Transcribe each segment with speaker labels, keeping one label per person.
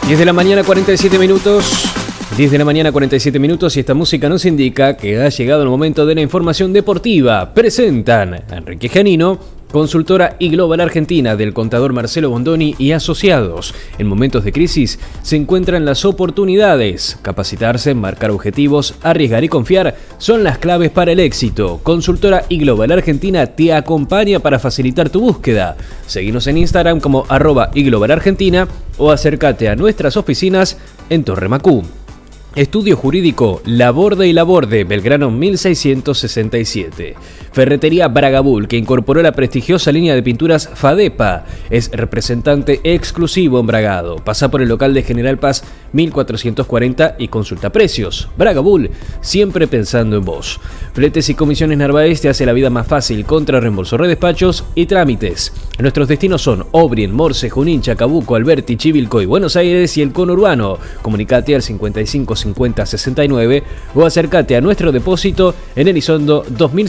Speaker 1: 10 de la mañana, 47 minutos. 10 de la mañana, 47 minutos, y esta música nos indica que ha llegado el momento de la información deportiva. Presentan a Enrique Janino, consultora iGlobal Argentina del contador Marcelo Bondoni y asociados. En momentos de crisis se encuentran las oportunidades. Capacitarse, marcar objetivos, arriesgar y confiar son las claves para el éxito. Consultora iGlobal Argentina te acompaña para facilitar tu búsqueda. Seguinos en Instagram como @iGlobalArgentina o acércate a nuestras oficinas en Torre Macú. Estudio Jurídico Laborde y Laborde, Belgrano 1667. Ferretería Bragabul, que incorporó la prestigiosa línea de pinturas Fadepa. Es representante exclusivo en Bragado. Pasa por el local de General Paz 1440 y consulta precios. Bragabul, siempre pensando en vos. Fletes y Comisiones Narváez te hace la vida más fácil contra reembolso, redespachos y trámites. Nuestros destinos son Obrien, Morse, Junín, Chacabuco, Alberti, Chivilcoy, Buenos Aires y el conurbano. Comunicate al 55 50 69 o acércate a nuestro depósito en Elizondo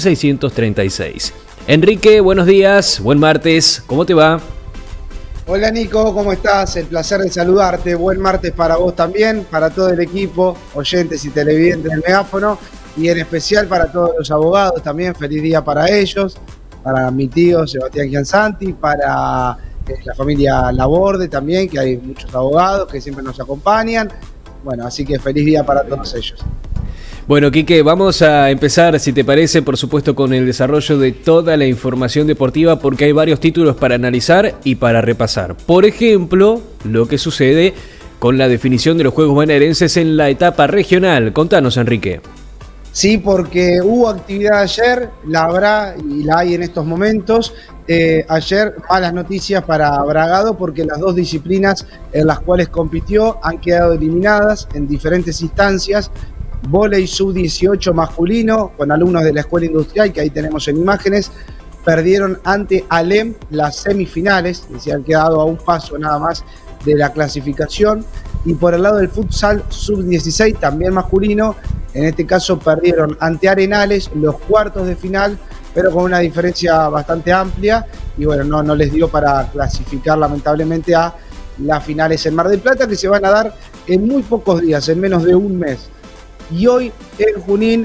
Speaker 1: 2636. Enrique, buenos días, buen martes, ¿cómo te va?
Speaker 2: Hola Nico, ¿cómo estás? El placer de saludarte, buen martes para vos también, para todo el equipo, oyentes y televidentes del Megáfono, y en especial para todos los abogados también, feliz día para ellos, para mi tío Sebastián Giansanti, para la familia Laborde también, que hay muchos abogados que siempre nos acompañan. Bueno, así que feliz día para todos ellos.
Speaker 1: Bueno, Quique, vamos a empezar, si te parece, por supuesto, con el desarrollo de toda la información deportiva, porque hay varios títulos para analizar y para repasar. Por ejemplo, lo que sucede con la definición de los Juegos Bonaerenses en la etapa regional. Contanos, Enrique.
Speaker 2: Sí, porque hubo actividad ayer, la habrá y la hay en estos momentos. Ayer malas noticias para Bragado porque las dos disciplinas en las cuales compitió han quedado eliminadas en diferentes instancias. Vóley sub-18 masculino con alumnos de la Escuela Industrial, que ahí tenemos en imágenes, perdieron ante Alem las semifinales, y se han quedado a un paso nada más de la clasificación. Y por el lado del futsal sub-16, también masculino, en este caso perdieron ante Arenales los cuartos de final, pero con una diferencia bastante amplia, y bueno, no les dio para clasificar lamentablemente a las finales en Mar del Plata, que se van a dar en muy pocos días, en menos de un mes. Y hoy en Junín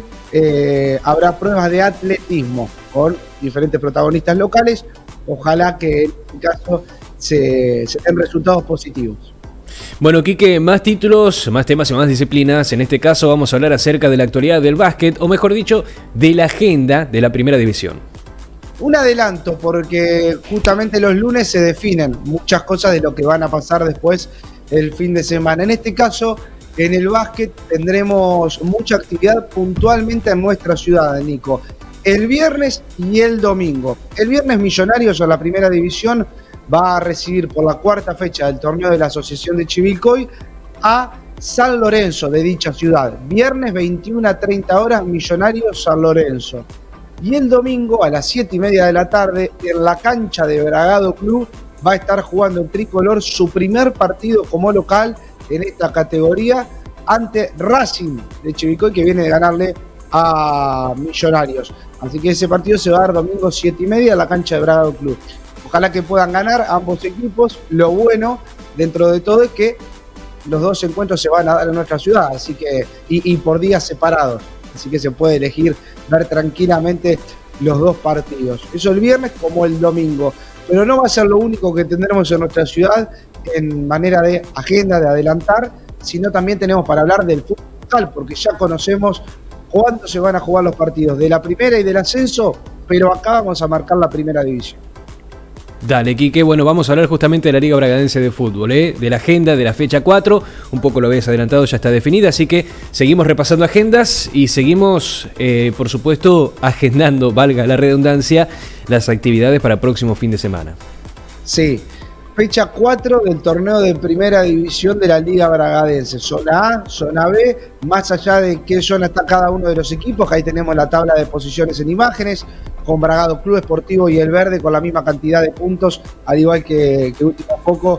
Speaker 2: habrá pruebas de atletismo con diferentes protagonistas locales. Ojalá que en este caso se den resultados positivos.
Speaker 1: Bueno, Quique, más títulos, más temas y más disciplinas. En este caso vamos a hablar acerca de la actualidad del básquet, o mejor dicho, de la agenda de la primera división.
Speaker 2: Un adelanto, porque justamente los lunes se definen muchas cosas de lo que van a pasar después el fin de semana. En este caso, en el básquet tendremos mucha actividad puntualmente en nuestra ciudad, Nico. El viernes y el domingo. El viernes Millonarios, o la primera división, va a recibir por la cuarta fecha del torneo de la Asociación de Chivilcoy a San Lorenzo de dicha ciudad. Viernes 21 a 30 horas, Millonarios San Lorenzo. Y el domingo a las 7:30 de la tarde, en la cancha de Bragado Club, va a estar jugando el tricolor su primer partido como local en esta categoría ante Racing de Chivilcoy, que viene de ganarle a Millonarios. Así que ese partido se va a dar domingo 7:30 en la cancha de Bragado Club. Ojalá que puedan ganar ambos equipos. Lo bueno dentro de todo es que los dos encuentros se van a dar en nuestra ciudad, así que y por días separados, así que se puede elegir ver tranquilamente los dos partidos. Eso el viernes como el domingo, pero no va a ser lo único que tendremos en nuestra ciudad en manera de agenda, de adelantar, sino también tenemos para hablar del futsal, porque ya conocemos cuándo se van a jugar los partidos de la primera y del ascenso, pero acá vamos a marcar la primera división.
Speaker 1: Dale, Quique. Bueno, vamos a hablar justamente de la Liga Bragadense de Fútbol, de la agenda de la fecha 4. Un poco lo habías adelantado, ya está definida, así que seguimos repasando agendas y seguimos, por supuesto, agendando, valga la redundancia, las actividades para próximo fin de semana.
Speaker 2: Sí, fecha 4 del torneo de primera división de la Liga Bragadense. Zona A, zona B, más allá de qué zona está cada uno de los equipos, ahí tenemos la tabla de posiciones en imágenes, con Bragado Club Esportivo y El Verde con la misma cantidad de puntos, al igual que Último Foco,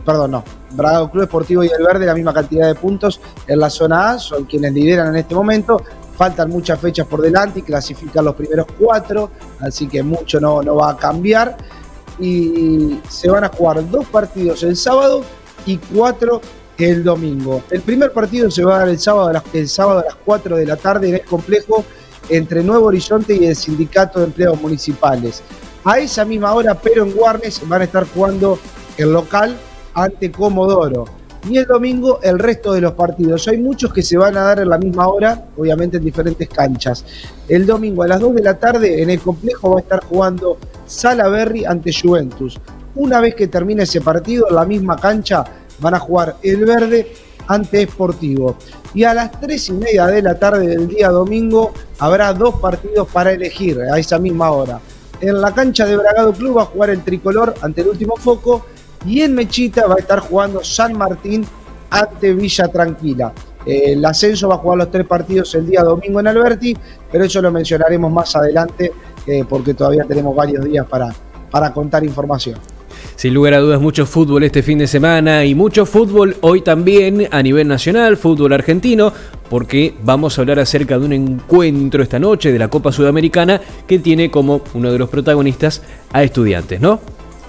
Speaker 2: Bragado Club Esportivo y El Verde la misma cantidad de puntos en la zona A, son quienes lideran en este momento. Faltan muchas fechas por delante y clasifican los primeros 4, así que mucho no va a cambiar. Y se van a jugar 2 partidos el sábado y 4 el domingo. El primer partido se va a dar el sábado a las 4 de la tarde en el complejo entre Nuevo Horizonte y el Sindicato de Empleados Municipales. A esa misma hora, pero en Warnes, van a estar jugando el local ante Comodoro. Y el domingo el resto de los partidos. Hay muchos que se van a dar en la misma hora, obviamente en diferentes canchas. El domingo a las 2 de la tarde en el complejo va a estar jugando Salaberry ante Juventus. Una vez que termine ese partido, en la misma cancha van a jugar el Verde ante Sportivo. Y a las 3:30 de la tarde del día domingo habrá 2 partidos para elegir a esa misma hora. En la cancha de Bragado Club va a jugar el Tricolor ante el Último Foco. Y en Mechita va a estar jugando San Martín ante Villa Tranquila. El ascenso va a jugar los 3 partidos el día domingo en Alberti, pero eso lo mencionaremos más adelante porque todavía tenemos varios días para contar información.
Speaker 1: Sin lugar a dudas, mucho fútbol este fin de semana y mucho fútbol hoy también a nivel nacional, fútbol argentino, porque vamos a hablar acerca de un encuentro esta noche de la Copa Sudamericana que tiene como uno de los protagonistas a Estudiantes, ¿no?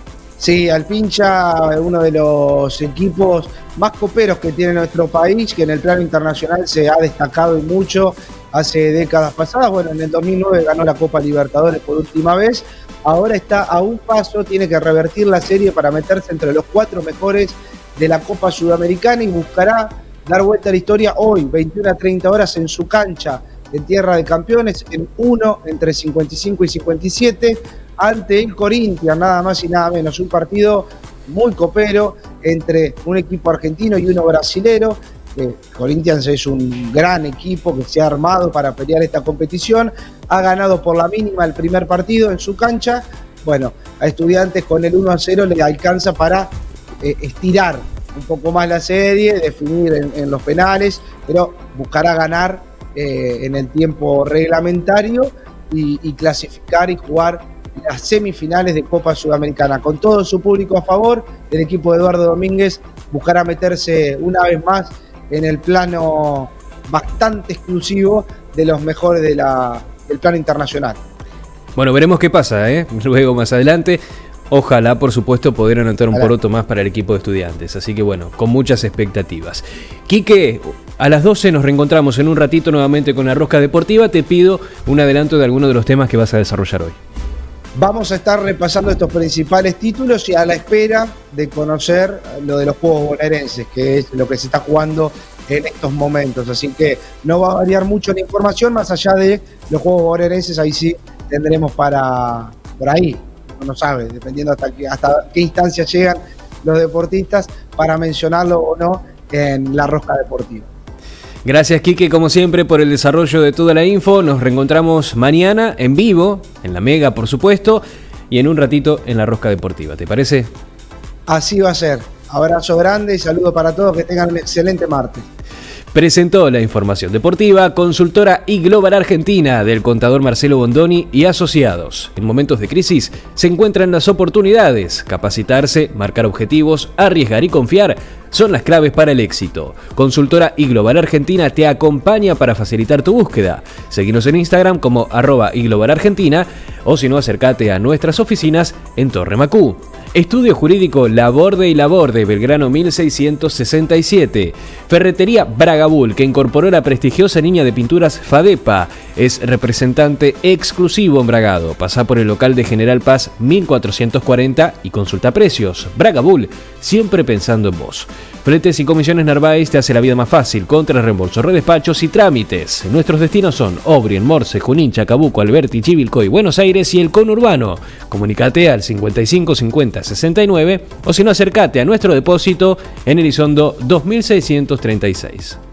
Speaker 2: Sí, Alpincha, uno de los equipos más coperos que tiene nuestro país, que en el plano internacional se ha destacado y mucho hace décadas pasadas. Bueno, en el 2009 ganó la Copa Libertadores por última vez. Ahora está a un paso, tiene que revertir la serie para meterse entre los 4 mejores de la Copa Sudamericana y buscará dar vuelta a la historia hoy, 21 a 30 horas en su cancha en Tierra de Campeones, en 1 entre 55 y 57. Ante el Corinthians, nada más y nada menos. Un partido muy copero entre un equipo argentino y uno brasilero. Corinthians es un gran equipo que se ha armado para pelear esta competición. Ha ganado por la mínima el primer partido en su cancha. Bueno, a Estudiantes con el 1-0 le alcanza para estirar un poco más la serie, definir en los penales, pero buscará ganar en el tiempo reglamentario y clasificar y jugar las semifinales de Copa Sudamericana. Con todo su público a favor, el equipo de Eduardo Domínguez buscará meterse una vez más en el plano bastante exclusivo de los mejores del plano internacional.
Speaker 1: Bueno, veremos qué pasa, luego más adelante. Ojalá, por supuesto, poder anotar un poroto más para el equipo de Estudiantes. Así que bueno, con muchas expectativas. Quique, a las 12 nos reencontramos en un ratito nuevamente con La Rosca Deportiva. Te pido un adelanto de alguno de los temas que vas a desarrollar hoy.
Speaker 2: Vamos a estar repasando estos principales títulos y a la espera de conocer lo de los Juegos Bonaerenses, que es lo que se está jugando en estos momentos. Así que no va a variar mucho la información, más allá de los Juegos Bonaerenses, ahí sí tendremos por ahí, uno sabe, dependiendo hasta qué instancia llegan los deportistas, para mencionarlo o no en La Rosca Deportiva.
Speaker 1: Gracias, Quique, como siempre, por el desarrollo de toda la info. Nos reencontramos mañana en vivo, en la Mega, por supuesto, y en un ratito en La Rosca Deportiva. ¿Te parece?
Speaker 2: Así va a ser. Abrazo grande y saludo para todos. Que tengan un excelente martes.
Speaker 1: Presentó la información deportiva Consultora iGlobal Argentina del contador Marcelo Bondoni y asociados. En momentos de crisis se encuentran las oportunidades. Capacitarse, marcar objetivos, arriesgar y confiar son las claves para el éxito. Consultora iGlobal Argentina te acompaña para facilitar tu búsqueda. Seguinos en Instagram como @iGlobalArgentina o si no, acércate a nuestras oficinas en Torre Macú. Estudio Jurídico Laborde y Laborde, Belgrano 1667. Ferretería Bragabul, que incorporó la prestigiosa línea de pinturas Fadepa. Es representante exclusivo en Bragado. Pasá por el local de General Paz 1440 y consulta precios. Bragabul, siempre pensando en vos. Fletes y comisiones Narváez te hace la vida más fácil, contra reembolso, redespachos y trámites. Nuestros destinos son Obrien, Morse, Junín, Chacabuco, Alberti, Chivilcoy, Buenos Aires y el conurbano. Comunicate al 55 50 69 o si no, acércate a nuestro depósito en Elizondo 2636.